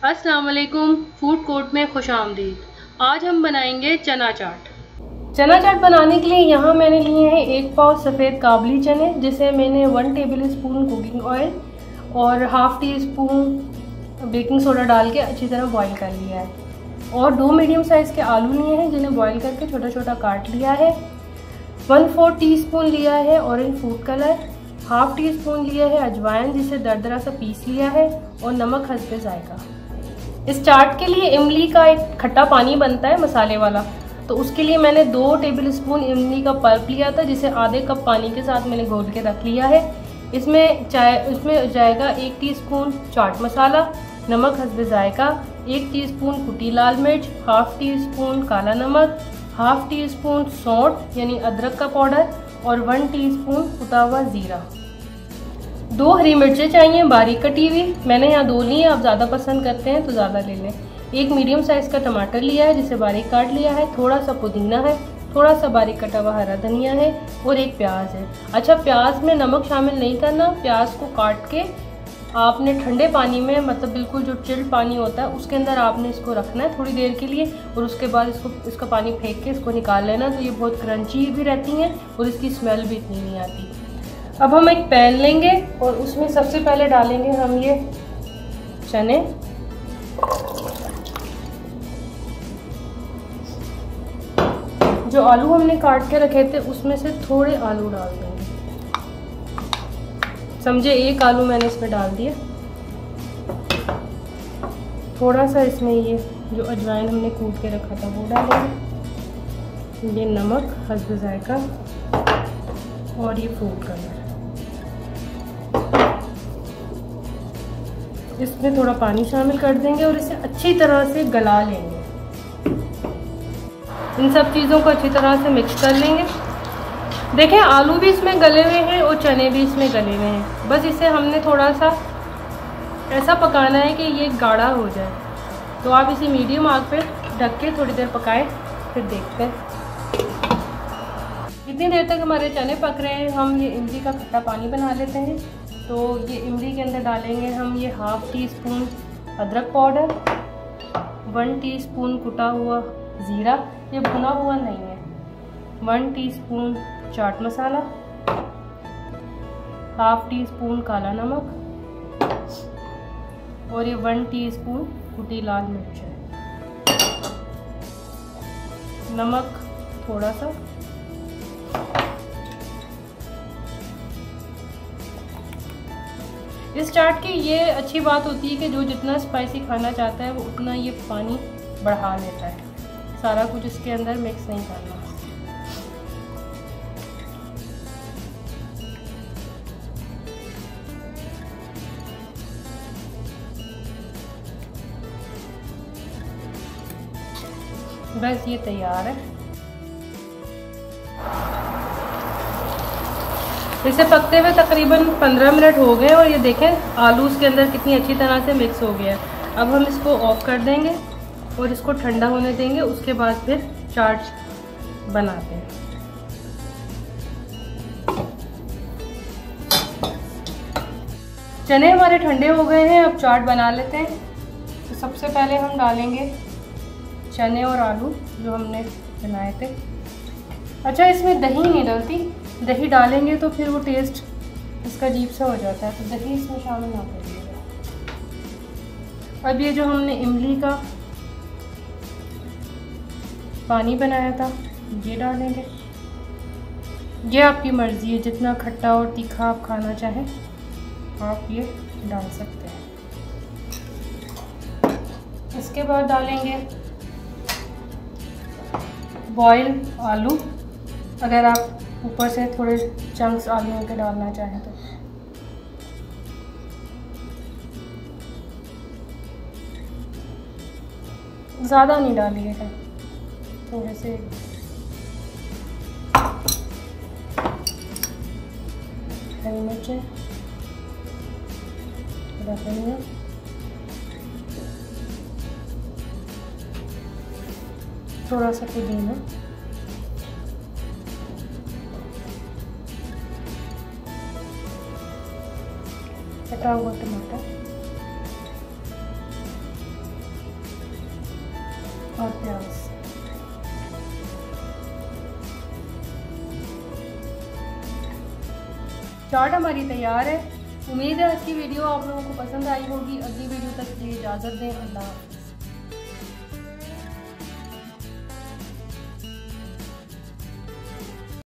अस्सलाम वालेकुम, food court में खुश आमदीद। आज हम बनाएंगे चना चाट। चना चाट बनाने के लिए यहाँ मैंने लिए हैं 1 पाव सफ़ेद काबली चने, जिसे मैंने 1 टेबल स्पून कुकिंग ऑयल और half teaspoon baking soda डाल के अच्छी तरह बॉईल कर लिया है। और 2 मीडियम साइज़ के आलू लिए हैं, जिन्हें बॉईल करके छोटा छोटा काट लिया है। 1/4 टीस्पून लिया है orange food colour, half teaspoon लिया है अजवाइन, जिसे दरदरा सा पीस लिया है, और नमक हस्बे जायका। इस चाट के लिए इमली का एक खट्टा पानी बनता है मसाले वाला, तो उसके लिए मैंने 2 टेबल स्पून इमली का पल्प लिया था, जिसे आधे कप पानी के साथ मैंने घोल के रख लिया है। इसमें जाएगा 1 टीस्पून चाट मसाला, नमक हस्बे जायका, 1 टीस्पून कुटी लाल मिर्च, हाफ़ टी स्पून काला नमक, हाफ़ टी स्पून सौंठ यानी अदरक का पाउडर, और 1 टीस्पून कुटा हुआ ज़ीरा। 2 हरी मिर्चें चाहिए बारीक कटी हुई, मैंने यहाँ 2 ली हैं, आप ज़्यादा पसंद करते हैं तो ज़्यादा ले लें। 1 मीडियम साइज़ का टमाटर लिया है, जिसे बारीक काट लिया है। थोड़ा सा पुदीना है, थोड़ा सा बारीक कटा हुआ हरा धनिया है, और 1 प्याज है। अच्छा, प्याज में नमक शामिल नहीं करना, प्याज को काट के आपने ठंडे पानी में, मतलब बिल्कुल जो चिल्ड पानी होता है उसके अंदर आपने इसको रखना है थोड़ी देर के लिए, और उसके बाद इसका पानी फेंक के इसको निकाल लेना। तो ये बहुत क्रंची भी रहती हैं और इसकी स्मेल भी इतनी नहीं आती। अब हम एक पैन लेंगे और उसमें सबसे पहले डालेंगे हम ये चने, जो आलू हमने काट के रखे थे उसमें से थोड़े आलू डाल देंगे, समझे 1 आलू मैंने इसमें डाल दिया। थोड़ा सा इसमें ये जो अजवाइन हमने कूट के रखा था वो डालेंगे, ये नमक हस्बे जायका, और ये फूड कलर। इसमें थोड़ा पानी शामिल कर देंगे और इसे अच्छी तरह से गला लेंगे। इन सब चीज़ों को अच्छी तरह से मिक्स कर लेंगे। देखें, आलू भी इसमें गले हुए हैं और चने भी इसमें गले हुए हैं। बस इसे हमने थोड़ा सा ऐसा पकाना है कि ये गाढ़ा हो जाए। तो आप इसे मीडियम आग पे ढक के थोड़ी देर पकाएं, फिर देखते हैं। जितनी देर तक हमारे चने पक रहे हैं, हम ये इमली का खट्टा पानी बना लेते हैं। तो ये इमली के अंदर डालेंगे हम ये हाफ़ टी स्पून अदरक पाउडर, 1 टीस्पून कुटा हुआ ज़ीरा, ये भुना हुआ नहीं है, 1 टीस्पून चाट मसाला, हाफ़ टी स्पून काला नमक, और ये 1 टीस्पून कुटी लाल मिर्च है, नमक थोड़ा सा। इस चाट की ये अच्छी बात होती है कि जो जितना स्पाइसी खाना चाहता है वो उतना ये पानी बढ़ा लेता है। सारा कुछ इसके अंदर मिक्स नहीं करना। बस ये तैयार है। इसे पकते हुए तकरीबन 15 मिनट हो गए, और ये देखें आलू उसके अंदर कितनी अच्छी तरह से मिक्स हो गया है। अब हम इसको ऑफ कर देंगे और इसको ठंडा होने देंगे, उसके बाद फिर चाट बनाते हैं। चने हमारे ठंडे हो गए हैं, अब चाट बना लेते हैं। तो सबसे पहले हम डालेंगे चने और आलू जो हमने बनाए थे। अच्छा, इसमें दही नहीं डलती, दही डालेंगे तो फिर वो टेस्ट इसका अजीब सा हो जाता है, तो दही इसमें शामिल ना करिएगा। अब ये जो हमने इमली का पानी बनाया था ये डालेंगे। ये आपकी मर्ज़ी है, जितना खट्टा और तीखा आप खाना चाहें आप ये डाल सकते हैं। इसके बाद डालेंगे बॉयल आलू, अगर आप ऊपर से थोड़े चंक्स आलूओं के डालना चाहें तो। ज़्यादा नहीं डालिएगा, थोड़े से। हरी मिर्चें, थोड़ा धनिया, थोड़ा सा पुदीना, कटा हुआ टमाटर, और प्याज। चाट हमारी तैयार है। उम्मीद है आज की वीडियो आप लोगों को पसंद आई होगी। अगली वीडियो तक के लिए इजाज़त दें। अल्लाह हाफ़िज़।